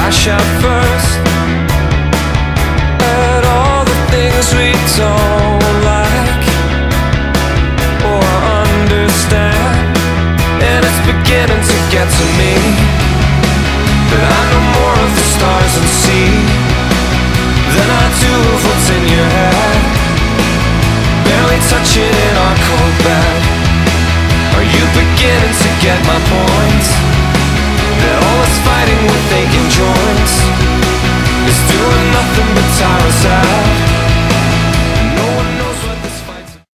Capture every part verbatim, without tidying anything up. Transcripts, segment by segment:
lash out first at all the things we don't like or understand. And it's beginning to get to me that I know more of the stars and sea than I do of what's in your head. Barely touching in our cold bed. Are you beginning to get my point? That all this fighting with aching joints is doing nothing but tire us out. No one knows what this fight's about.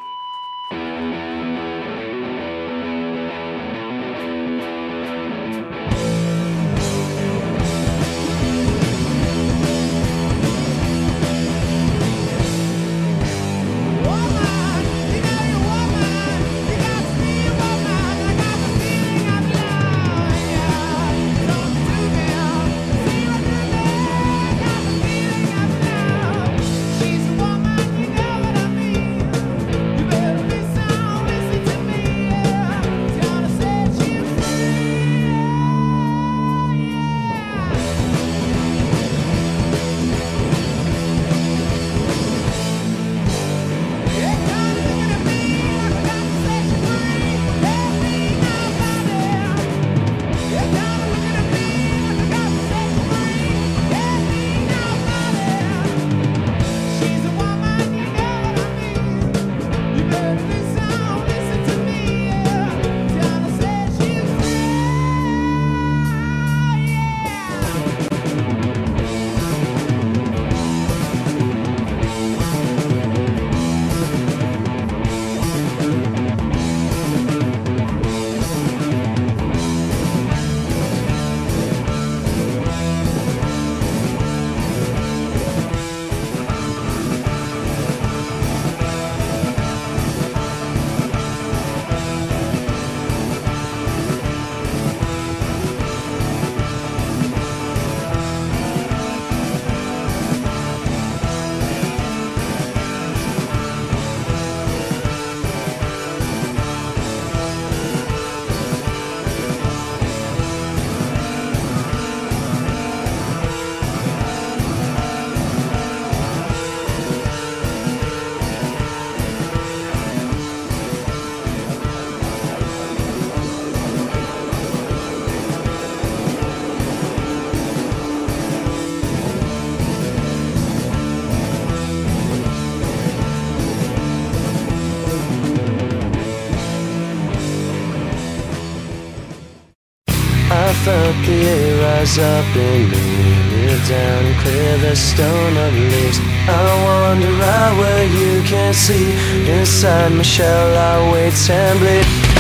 Felt the air rise up in me, kneel down and clear the stone of leaves. I wander out where you can't see. Inside my shell I wait and bleed.